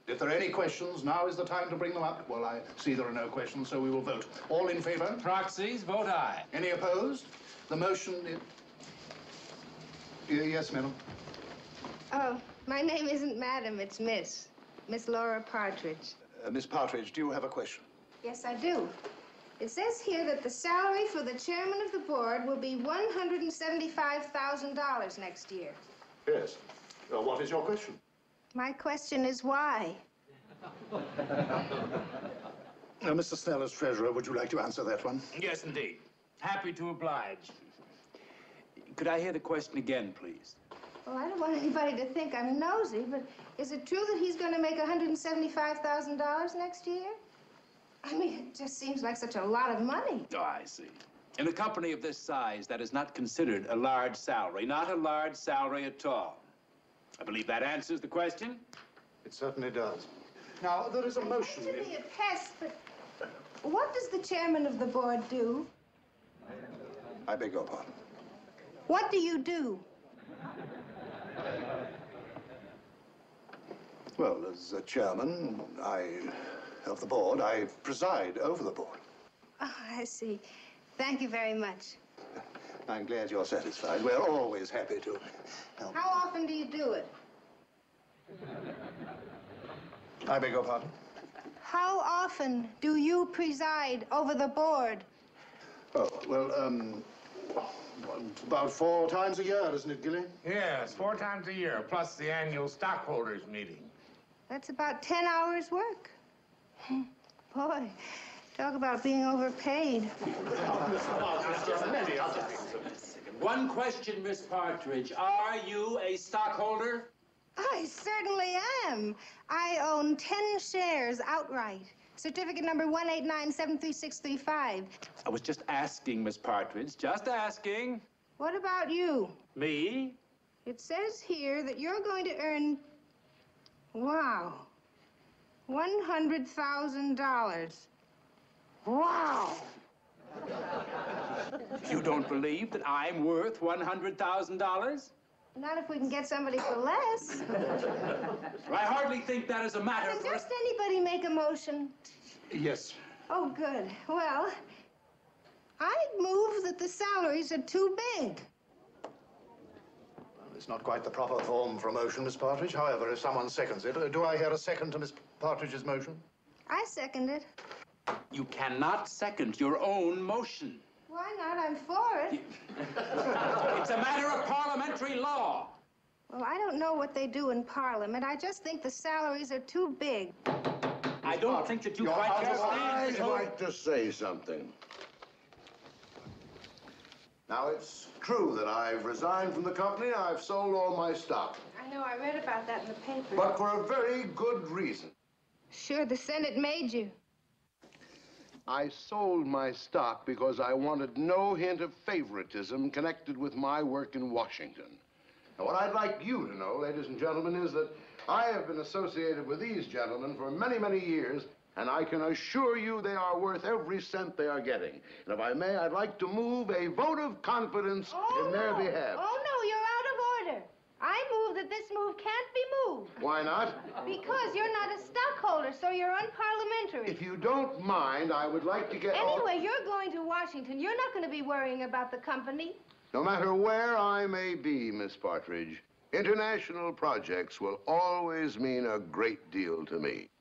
If there are any questions, now is the time to bring them up. Well, I see there are no questions, so we will vote. All in favor? Proxies, vote aye. Any opposed? The motion is... Yes, madam. Oh, my name isn't Madam, it's Miss. Miss Laura Partridge. Miss Partridge, do you have a question? Yes, I do. It says here that the salary for the chairman of the board will be $175,000 next year. Yes. What is your question? My question is why? Mr. Snell, as treasurer, would you like to answer that one? Yes, indeed. Happy to oblige. Could I hear the question again, please? Well, I don't want anybody to think I'm nosy, but is it true that he's going to make $175,000 next year? I mean, it just seems like such a lot of money. Oh, I see. In a company of this size, that is not considered a large salary. Not a large salary at all. I believe that answers the question. It certainly does. Now, there is a motion. To be a pest, but what does the chairman of the board do? I beg your pardon. What do you do? Well, as chairman, of the board, I preside over the board. Oh, I see. Thank you very much. I'm glad you're satisfied. We're always happy to help. How often do you do it? I beg your pardon? How often do you preside over the board? Oh, well, about 4 times a year, isn't it, Gilly? Yes, 4 times a year, plus the annual stockholders meeting. That's about 10 hours' work. Boy, talk about being overpaid. One question, Miss Partridge. Are you a stockholder? I certainly am. I own 10 shares outright. Certificate number 189-73635. I was just asking, Miss Partridge, just asking. What about you? Me? It says here that you're going to earn, wow, $100,000. Wow. You don't believe that I'm worth $100,000? Not if we can get somebody for less. I hardly think that is a matter Can for... just anybody make a motion? Yes. Oh, good. Well, I'd move that the salaries are too big. Well, it's not quite the proper form for a motion, Miss Partridge. However, if someone seconds it, do I hear a second to Miss Partridge's motion? I second it. You cannot second your own motion. Why not? I'm for it. It's a matter of parliamentary law. Well, I don't know what they do in Parliament. I just think the salaries are too big. I don't think that you quite understand. I'd like to say something. Now, it's true that I've resigned from the company. I've sold all my stock. I know. I read about that in the paper. But for a very good reason. Sure, the Senate made you. I sold my stock because I wanted no hint of favoritism connected with my work in Washington. Now, what I'd like you to know, ladies and gentlemen, is that I have been associated with these gentlemen for many, many years, and I can assure you they are worth every cent they are getting. And if I may, I'd like to move a vote of confidence in their behalf. Oh, no, you're out of order. I move that this move can't be moved. Why not? Because you're not a stockholder, so you're unparliamentary. If you don't mind, I would like to get... Anyway, you're going to Washington. You're not going to be worrying about the company. No matter where I may be, Miss Partridge, international projects will always mean a great deal to me.